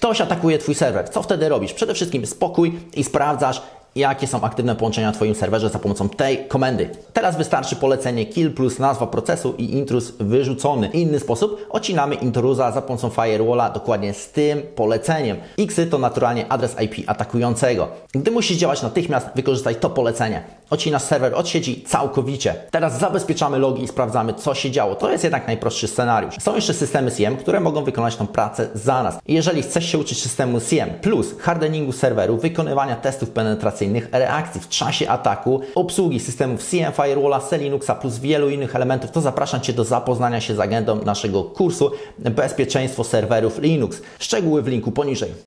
Ktoś atakuje Twój serwer. Co wtedy robisz? Przede wszystkim spokój i sprawdzasz, jakie są aktywne połączenia na Twoim serwerze za pomocą tej komendy. Teraz wystarczy polecenie kill plus nazwa procesu i intruz wyrzucony. Inny sposób, odcinamy intruza za pomocą firewalla dokładnie z tym poleceniem. Xy to naturalnie adres IP atakującego. Gdy musisz działać natychmiast, wykorzystaj to polecenie. Odcinasz serwer od sieci całkowicie. Teraz zabezpieczamy logi i sprawdzamy, co się działo. To jest jednak najprostszy scenariusz. Są jeszcze systemy SIEM, które mogą wykonać tą pracę za nas. I jeżeli chcesz się uczyć systemu SIEM plus hardeningu serweru, wykonywania testów penetracyjnych, reakcji w czasie ataku, obsługi systemów SIEM, firewalla, Linuxa plus wielu innych elementów, to zapraszam Cię do zapoznania się z agendą naszego kursu Bezpieczeństwo serwerów Linux. Szczegóły w linku poniżej.